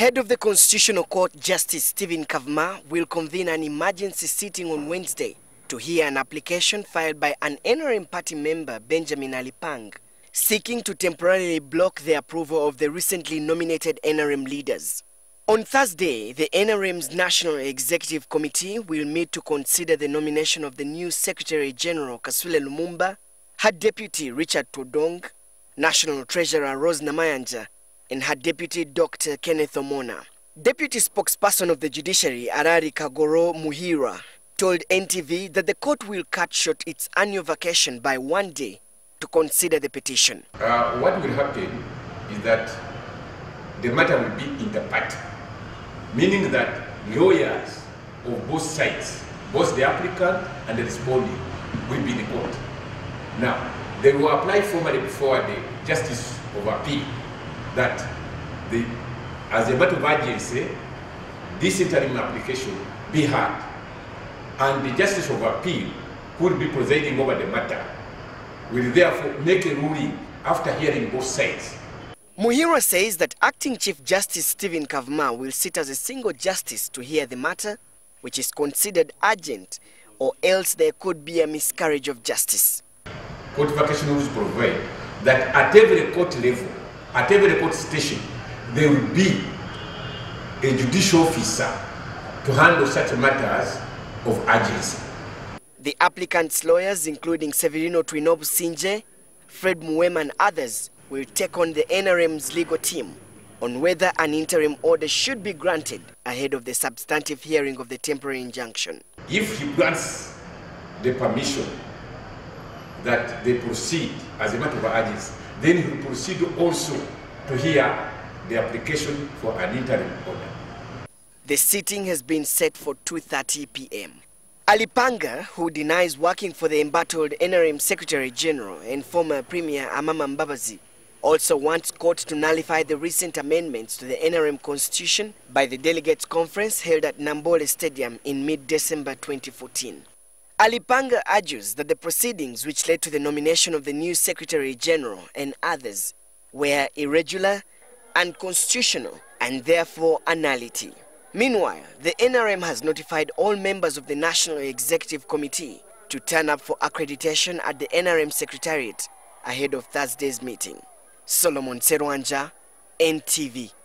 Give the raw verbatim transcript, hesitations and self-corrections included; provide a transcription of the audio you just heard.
Head of the Constitutional Court, Justice Steven Kavuma, will convene an emergency sitting on Wednesday to hear an application filed by an N R M party member, Benjamin Alipang, seeking to temporarily block the approval of the recently nominated N R M leaders. On Thursday, the N R M's National Executive Committee will meet to consider the nomination of the new Secretary General Kaswile Lumumba, her deputy Richard Todong, National Treasurer Rose Namayanja, and her deputy Doctor Kenneth Omona. Deputy spokesperson of the judiciary, Araali Muhiira, told N T V that the court will cut short its annual vacation by one day to consider the petition. Uh, what will happen is that the matter will be in the party, meaning that lawyers of both sides, both the applicant and the respondent, will be in the court. Now, they will apply formally before the Justice of Appeal that the, as a matter of urgency, this interim application be heard, and the Justice of Appeal, who will be presiding over the matter, will therefore make a ruling after hearing both sides. Muhiira says that Acting Chief Justice Steven Kavuma will sit as a single justice to hear the matter, which is considered urgent, or else there could be a miscarriage of justice. Court vacation rules provide that at every court level, at every court station, there will be a judicial officer to handle such matters of urgency. The applicant's lawyers, including Severino Twinobu Sinje, Fred Muwema and others, will take on the N R M's legal team on whether an interim order should be granted ahead of the substantive hearing of the temporary injunction. If he grants the permission that they proceed as a matter of urgency, then he will proceed also to hear the application for an interim order. The sitting has been set for two thirty p m Alipanga, who denies working for the embattled N R M Secretary General and former Premier Amama Mbabazi, also wants court to nullify the recent amendments to the N R M Constitution by the Delegates Conference held at Nambole Stadium in mid-December twenty fourteen. Alipanga argues that the proceedings which led to the nomination of the new Secretary General and others were irregular, unconstitutional, and therefore nullity. Meanwhile, the N R M has notified all members of the National Executive Committee to turn up for accreditation at the N R M Secretariat ahead of Thursday's meeting. Solomon Serwanjja, N T V.